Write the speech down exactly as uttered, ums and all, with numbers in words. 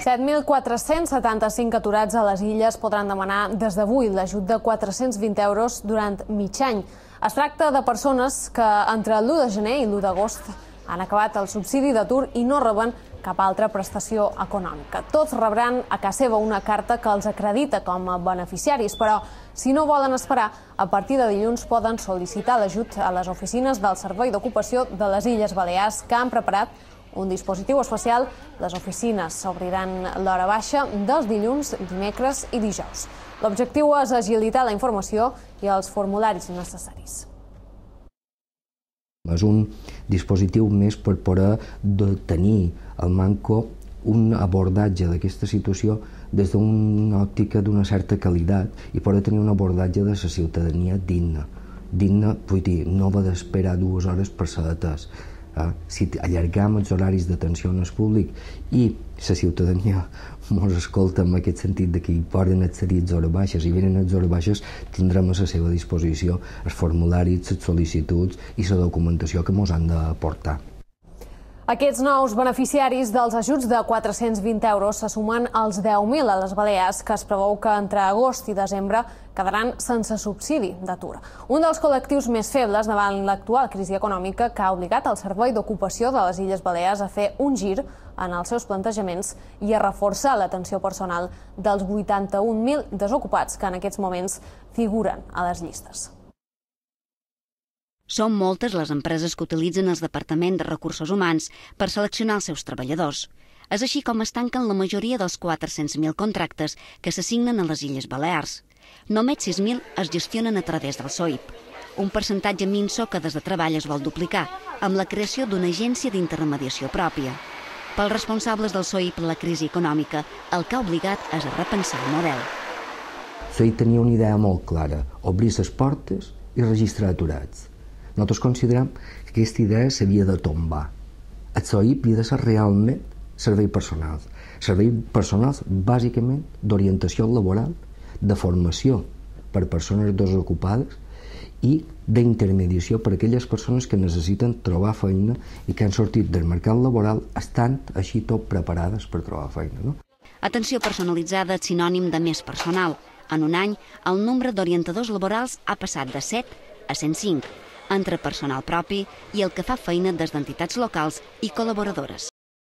set mil quatre-cents setanta-cinc aturats a les Illes podran demanar des d'avui l'ajut de quatre-cents vint euros durant mig any. Es tracta de persones que entre l'u de gener i l'u d'agost han acabat el subsidi d'atur i no reben cap altra prestació econòmica. Tots rebran a casa seva una carta que els acredita com a beneficiaris, però si no volen esperar, a partir de dilluns poden sol·licitar l'ajut a les oficines del Servei d'Ocupació de les Illes Balears, que han preparat un dispositiu especial. Les oficines s'obriran l'hora baixa dels dilluns, dimecres i dijous. L'objectiu és agilitar la informació i els formularis necessaris. És un dispositiu més per poder tenir al Manco un abordatge d'aquesta situació des d'una òptica d'una certa qualitat i poder tenir un abordatge de la ciutadania digna. Digna, vull dir, no haver d'esperar dues hores per ser atès. Si allargam els horaris d'atenció al públic i la ciutadania ens escolta en aquest sentit de que hi poden accedir a hores baixes i venen a hores baixes, tindrem a la seva disposició els formularis, les sol·licituds i la documentació que ens han d'aportar. Aquests nous beneficiaris dels ajuts de quatre-cents vint euros se sumen als deu mil a les Balears, que es preveu que entre agost i desembre quedaran sense subsidi d'atur. Un dels col·lectius més febles davant l'actual crisi econòmica que ha obligat el Servei d'Ocupació de les Illes Balears a fer un gir en els seus plantejaments i a reforçar l'atenció personal dels vuitanta-un mil desocupats que en aquests moments figuren a les llistes. Són moltes les empreses que utilitzen el Departament de Recursos Humans per seleccionar els seus treballadors. És així com es tanquen la majoria dels quatre-cents mil contractes que s'assignen a les Illes Balears. Només sis mil es gestionen a través del S O I P, un percentatge minso que des de Treball es vol duplicar, amb la creació d'una agència d'intermediació pròpia. Pels responsables del S O I P, la crisi econòmica el que ha obligat és a repensar el model. S O I P tenia una idea molt clara, obrir les portes i registrar aturats. Nosaltres considerem que aquesta idea s'havia de tombar. El S O I P havia de ser realment servei personal. Servei personals bàsicament d'orientació laboral, de formació per persones desocupades i d'intermediació per a aquelles persones que necessiten trobar feina i que han sortit del mercat laboral estant així tot preparades per trobar feina. No? Atenció personalitzada és sinònim de més personal. En un any, el nombre d'orientadors laborals ha passat de set a cent cinc, entre personal propi i el que fa feina des d'entitats locals i col·laboradores.